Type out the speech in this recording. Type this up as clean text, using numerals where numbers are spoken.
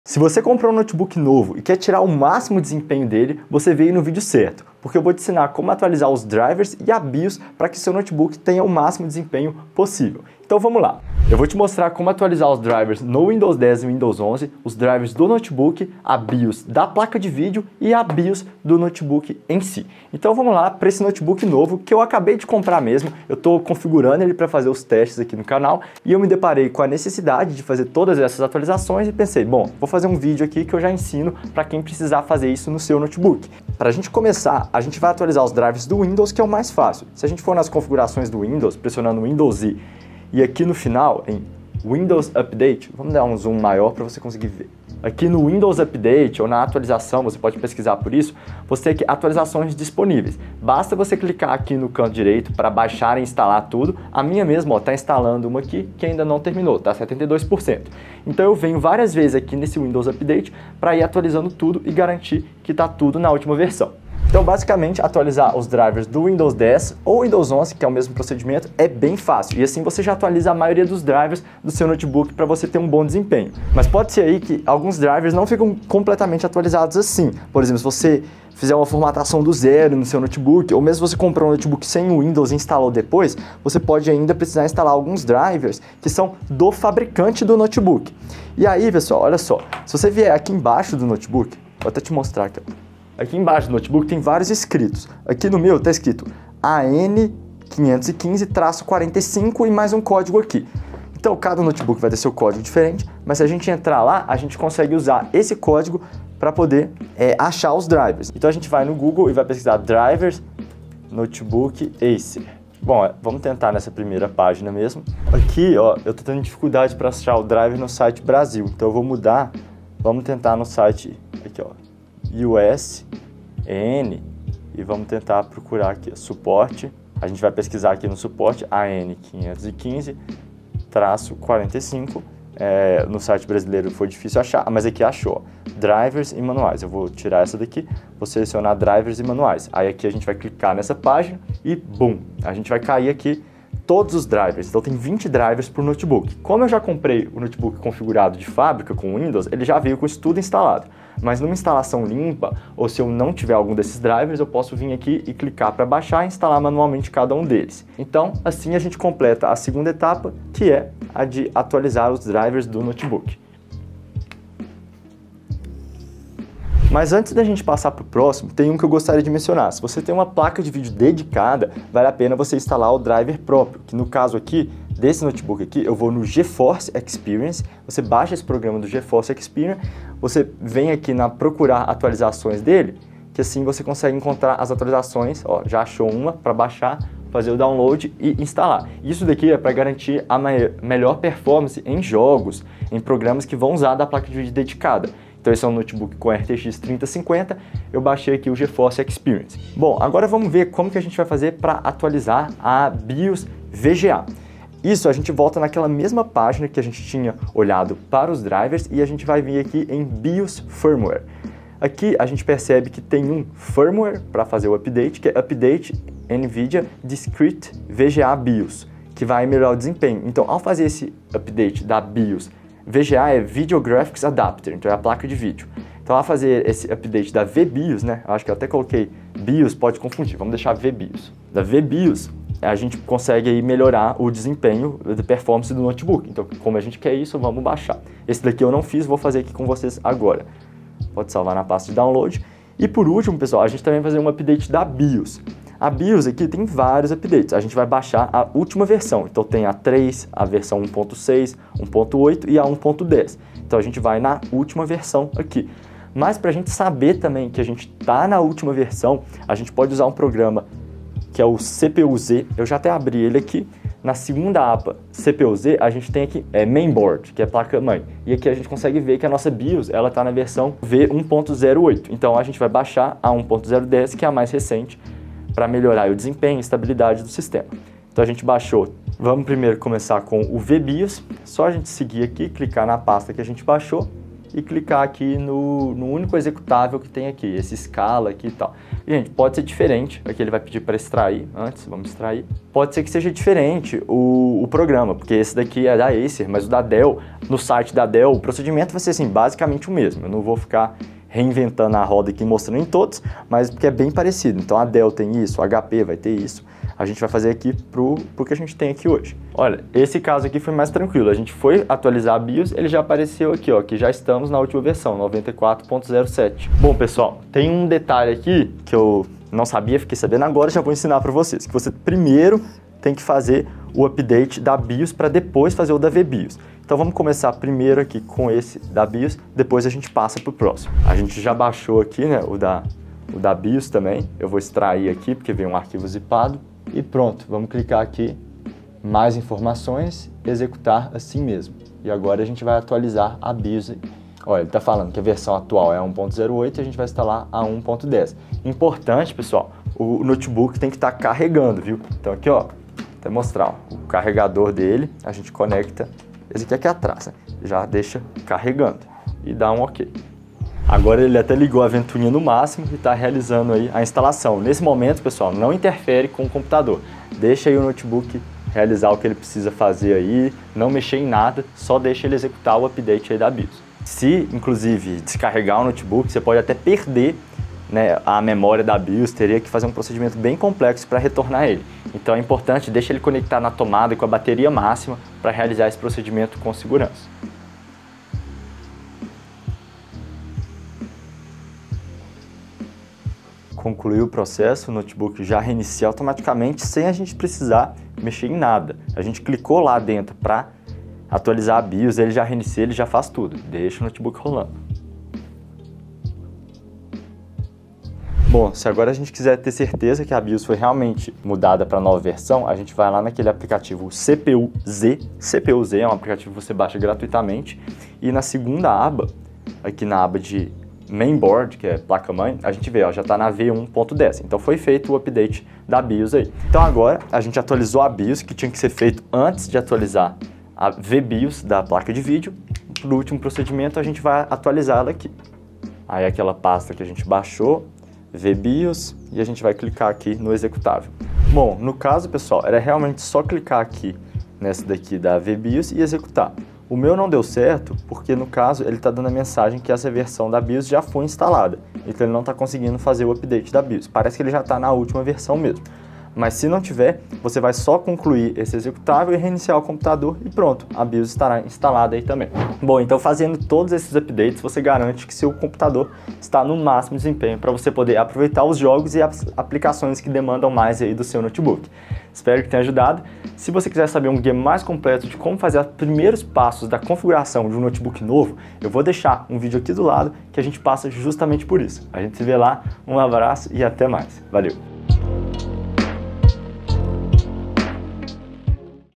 Se você comprou um notebook novo e quer tirar o máximo desempenho dele, você veio no vídeo certo, porque eu vou te ensinar como atualizar os drivers e a BIOS para que seu notebook tenha o máximo desempenho possível. Então vamos lá! Eu vou te mostrar como atualizar os drivers no Windows 10 e Windows 11, os drivers do notebook, a BIOS da placa de vídeo e a BIOS do notebook em si. Então vamos lá para esse notebook novo que eu acabei de comprar mesmo, eu estou configurando ele para fazer os testes aqui no canal e eu me deparei com a necessidade de fazer todas essas atualizações e pensei, bom, vou fazer um vídeo aqui que eu já ensino para quem precisar fazer isso no seu notebook. Para a gente começar, a gente vai atualizar os drivers do Windows, que é o mais fácil. Se a gente for nas configurações do Windows, pressionando Windows Z, e aqui no final, em Windows Update, vamos dar um zoom maior para você conseguir ver. Aqui no Windows Update ou na atualização, você pode pesquisar por isso, você tem aqui atualizações disponíveis. Basta você clicar aqui no canto direito para baixar e instalar tudo. A minha mesmo está instalando uma aqui que ainda não terminou, está 72%. Então eu venho várias vezes aqui nesse Windows Update para ir atualizando tudo e garantir que está tudo na última versão. Então, basicamente, atualizar os drivers do Windows 10 ou Windows 11, que é o mesmo procedimento, é bem fácil. E assim você já atualiza a maioria dos drivers do seu notebook para você ter um bom desempenho. Mas pode ser aí que alguns drivers não ficam completamente atualizados assim. Por exemplo, se você fizer uma formatação do zero no seu notebook, ou mesmo se você comprou um notebook sem o Windows e instalou depois, você pode ainda precisar instalar alguns drivers que são do fabricante do notebook. E aí, pessoal, olha só, se você vier aqui embaixo do notebook, vou até te mostrar aqui, ó. Aqui embaixo do notebook tem vários escritos. Aqui no meu está escrito AN515-45 e mais um código aqui. Então cada notebook vai ter seu código diferente, mas se a gente entrar lá, a gente consegue usar esse código para poder achar os drivers. Então a gente vai no Google e vai pesquisar drivers notebook Acer. Bom, vamos tentar nessa primeira página mesmo. Aqui, ó, eu estou tendo dificuldade para achar o driver no site Brasil, então eu vou mudar. Vamos tentar no site aqui, ó, US, EN, e vamos tentar procurar aqui, suporte. A gente vai pesquisar aqui no suporte AN515-45. No site brasileiro foi difícil achar, mas aqui achou. Drivers e manuais. Eu vou tirar essa daqui, vou selecionar drivers e manuais. Aí aqui a gente vai clicar nessa página e bum, a gente vai cair aqui todos os drivers. Então tem 20 drivers por notebook. Como eu já comprei o notebook configurado de fábrica com Windows, ele já veio com isso tudo instalado. Mas numa instalação limpa, ou se eu não tiver algum desses drivers, eu posso vir aqui e clicar para baixar e instalar manualmente cada um deles. Então, assim a gente completa a segunda etapa, que é a de atualizar os drivers do notebook. Mas antes da gente passar para o próximo, tem um que eu gostaria de mencionar. Se você tem uma placa de vídeo dedicada, vale a pena você instalar o driver próprio, que no caso aqui, desse notebook aqui, eu vou no GeForce Experience, você baixa esse programa do GeForce Experience, você vem aqui na procurar atualizações dele, que assim você consegue encontrar as atualizações, ó, já achou uma para baixar, fazer o download e instalar. Isso daqui é para garantir a melhor performance em jogos, em programas que vão usar da placa de vídeo dedicada. Então esse é um notebook com RTX 3050, eu baixei aqui o GeForce Experience. Bom, agora vamos ver como que a gente vai fazer para atualizar a BIOS VGA. Isso a gente volta naquela mesma página que a gente tinha olhado para os drivers e a gente vai vir aqui em BIOS Firmware. Aqui a gente percebe que tem um firmware para fazer o update, que é Update NVIDIA Discrete VGA BIOS, que vai melhorar o desempenho. Então ao fazer esse update da BIOS, VGA é Video Graphics Adapter, então é a placa de vídeo. Então, ao fazer esse update da VBIOS, né, eu acho que eu até coloquei BIOS, pode confundir, vamos deixar VBIOS. Da VBIOS, a gente consegue aí melhorar o desempenho da performance do notebook. Então, como a gente quer isso, vamos baixar. Esse daqui eu não fiz, vou fazer aqui com vocês agora. Pode salvar na pasta de download. E por último, pessoal, a gente também vai fazer um update da BIOS. A BIOS aqui tem vários updates, a gente vai baixar a última versão, então tem a 3, a versão 1.6, 1.8 e a 1.10. Então a gente vai na última versão aqui. Mas para a gente saber também que a gente está na última versão, a gente pode usar um programa que é o CPU-Z, eu já até abri ele aqui. Na segunda aba CPU-Z, a gente tem aqui Mainboard, que é placa-mãe. E aqui a gente consegue ver que a nossa BIOS está na versão V1.08. Então a gente vai baixar a 1.010, que é a mais recente, para melhorar o desempenho e estabilidade do sistema. Então a gente baixou. Vamos primeiro começar com o VBIOS. Só a gente seguir aqui, clicar na pasta que a gente baixou e clicar aqui no único executável que tem aqui, esse Scala aqui e tal. E, gente, pode ser diferente, aqui ele vai pedir para extrair antes, vamos extrair. Pode ser que seja diferente o programa, porque esse daqui é da Acer, mas o da Dell, no site da Dell, o procedimento vai ser assim, basicamente o mesmo. Eu não vou ficar reinventando a roda aqui, mostrando em todos, mas porque é bem parecido. Então a Dell tem isso, o HP vai ter isso. A gente vai fazer aqui pro que a gente tem aqui hoje. Olha, esse caso aqui foi mais tranquilo. A gente foi atualizar a BIOS, ele já apareceu aqui, ó, que já estamos na última versão, 94.07. Bom, pessoal, tem um detalhe aqui que eu não sabia, fiquei sabendo agora, já vou ensinar para vocês. Que você primeiro tem que fazer o update da BIOS para depois fazer o da VBIOS. Então vamos começar primeiro aqui com esse da BIOS, depois a gente passa para o próximo. A gente já baixou aqui, né, o da BIOS também. Eu vou extrair aqui porque veio um arquivo zipado. E pronto, vamos clicar aqui, mais informações, executar assim mesmo. E agora a gente vai atualizar a BIOS. Olha, ele está falando que a versão atual é 1.08 e a gente vai instalar a 1.10. Importante, pessoal, o notebook tem que estar carregando, viu? Então aqui, ó, até mostrar, ó, o carregador dele, a gente conecta, esse aqui atrás, né? Já deixa carregando e dá um OK. Agora ele até ligou a ventoinha no máximo e está realizando aí a instalação. Nesse momento, pessoal, não interfere com o computador. Deixa aí o notebook realizar o que ele precisa fazer aí, não mexer em nada, só deixa ele executar o update aí da BIOS. Se, inclusive, descarregar o notebook, você pode até perder, né, a memória da BIOS, teria que fazer um procedimento bem complexo para retornar ele. Então é importante, deixa ele conectar na tomada com a bateria máxima para realizar esse procedimento com segurança. Concluiu o processo, o notebook já reinicia automaticamente sem a gente precisar mexer em nada. A gente clicou lá dentro para atualizar a BIOS, ele já reinicia, ele já faz tudo. Deixa o notebook rolando. Bom, se agora a gente quiser ter certeza que a BIOS foi realmente mudada para a nova versão, a gente vai lá naquele aplicativo CPU-Z. CPU-Z é um aplicativo que você baixa gratuitamente. E na segunda aba, aqui na aba de Mainboard, que é placa-mãe, a gente vê, ó, já está na V1.10. Então foi feito o update da BIOS aí. Então agora a gente atualizou a BIOS, que tinha que ser feito antes de atualizar a VBIOS da placa de vídeo. No último procedimento a gente vai atualizar ela aqui. Aí aquela pasta que a gente baixou, VBIOS, e a gente vai clicar aqui no executável. Bom, no caso, pessoal, era realmente só clicar aqui nessa daqui da VBIOS e executar. O meu não deu certo porque, no caso, ele está dando a mensagem que essa versão da BIOS já foi instalada. Então ele não está conseguindo fazer o update da BIOS. Parece que ele já está na última versão mesmo. Mas se não tiver, você vai só concluir esse executável e reiniciar o computador e pronto, a BIOS estará instalada aí também. Bom, então fazendo todos esses updates, você garante que seu computador está no máximo desempenho para você poder aproveitar os jogos e as aplicações que demandam mais aí do seu notebook. Espero que tenha ajudado. Se você quiser saber um guia mais completo de como fazer os primeiros passos da configuração de um notebook novo, eu vou deixar um vídeo aqui do lado que a gente passa justamente por isso. A gente se vê lá, um abraço e até mais. Valeu!